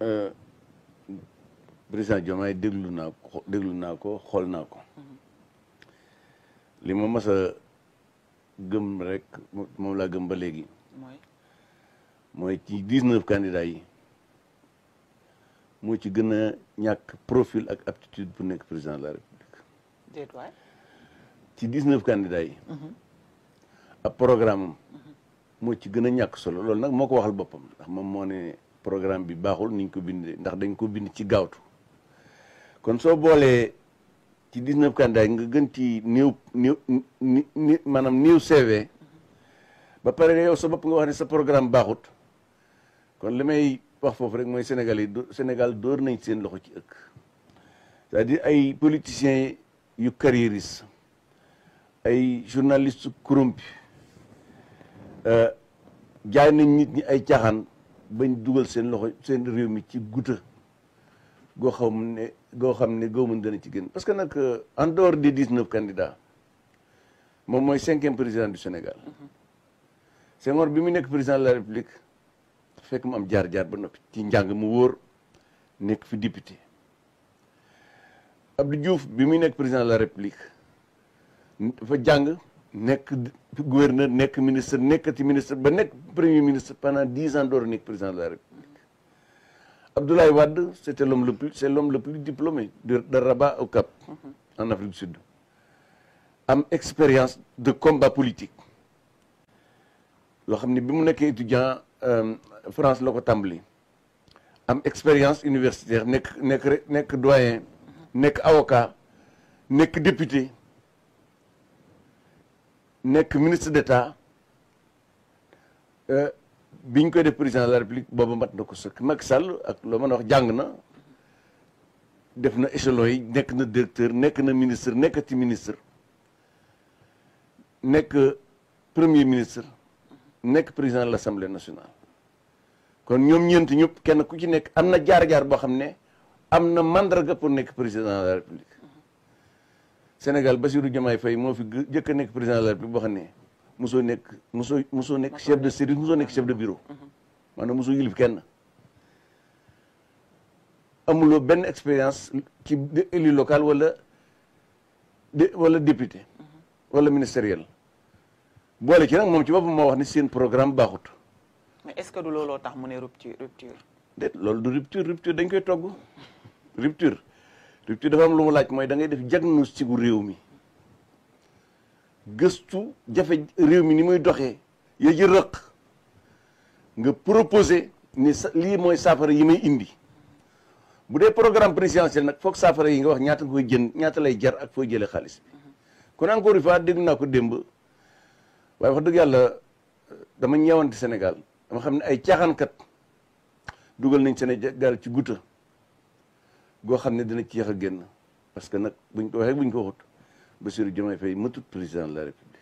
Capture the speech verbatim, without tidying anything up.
président Diomaye déglu naa ko déglu naa ko xool naa ko li ma mas a gëm rek moom laa gëm ba léegi mooy ci dix-neuf candidats yi moo ci gën a ñàkk profil ak aptitude pour nekk président de la république ci dix-neuf candidats yi ab programme am moo ci gën a ñàkk solo loolu nag moo ko waxal boppam ndax moom moo ne programme bi baaxul niñ ko bindee ndax dañ ko bind ci gaawtu kon soo boolee ci dix-neuf candidats yi nga gën ci néew néew ni maanaam néew C V ba pare yow sa bopp nga wax ne sa programme baaxut kon li may wax foofu rek mooy Sénégal yi Sénégal dóor nañ seen loxo ci ëkk c'est-à-dire ay politiciens yu carriéristes ay journalistes corrompus jaay nañ nit ñi ay caaxaan bañ dugal seen loxo seen réew mi ci guta goo xam ne goo xam ne goo mën dana ci gën parce que nag en dehors des dix-neuf candidats moom mooy cinquième président du Sénégal Senghor bi mu nekk président de la République fekk mu am jaar-jaar ba noppi ci njàng mu wóor nekk fi député Abdou Diouf bi muy nekk président de la République dafa jàng nekk gouverneur nekk ministre nekkati ministre ba nekk premier ministre pendant dix ans door nekk président de la République Abdoulaye Wade c'était l'homme le plus c'est l'homme le plus diplômé de, de Rabat au Cap en Afrique du Sud am expérience de combat politique loo xam ne bi mu nekkee étudiant France la ko tàmbali am expérience universitaire nekk nekk nekk doyen nekk avocat nekk député nekk ministre d'État biñ koy def président de la République booba mat na ko sëkk Macky Sall ak loo mën a wax jàng na def na échelon yi nekk na directeur nekk na ministre nekkati ministre nekk premier ministre nekk président de l'Assemblée nationale kon ñoom ñeent ñëpp kenn ku ci nekk am na jaar-jaar boo xam ne am na mandarga pour nekk président de la République Sénégal Bassirou Diomaye Faye moo fi jëkk a nekk président de la République boo xam ne mosoo nekk mosoo mosoo nekk chef de service mosoo nekk chef de bureau maanaam mosoo yilif kenn amuloo benn expérience ci élu local wala de wala député wala ministériel boole ci nag moom ci boppam moo wax ni seen programme baaxut. mais est-ce que du looloo tax mu ne rupture rupture. déet loolu du rupture rupture dañ koy togg rupture rupture dafa am lu mu laaj mooy da ngay def diagnostic gu réew mi gëstu jafe réew mi ni muy doxee ya ji rëq nga proposé ni sa lii mooy saafara yi may indi bu dee programme présidentiel nag foog saafara yi nga wax ñaata nga koy jënd ñaata lay jar ak fooy jëlee xaalis bi kon encore une fois dégg naa ko démb waaye wax dëgg yàlla dama ñeewante Sénégal dama xam ne ay caaxaankat dugal nañ Sénégal ci guta goo xam ne dina ci yéex a génn parce que nag buñ ko waxee buñ ko waxut Bassirou Diomaye Faye matut président de la République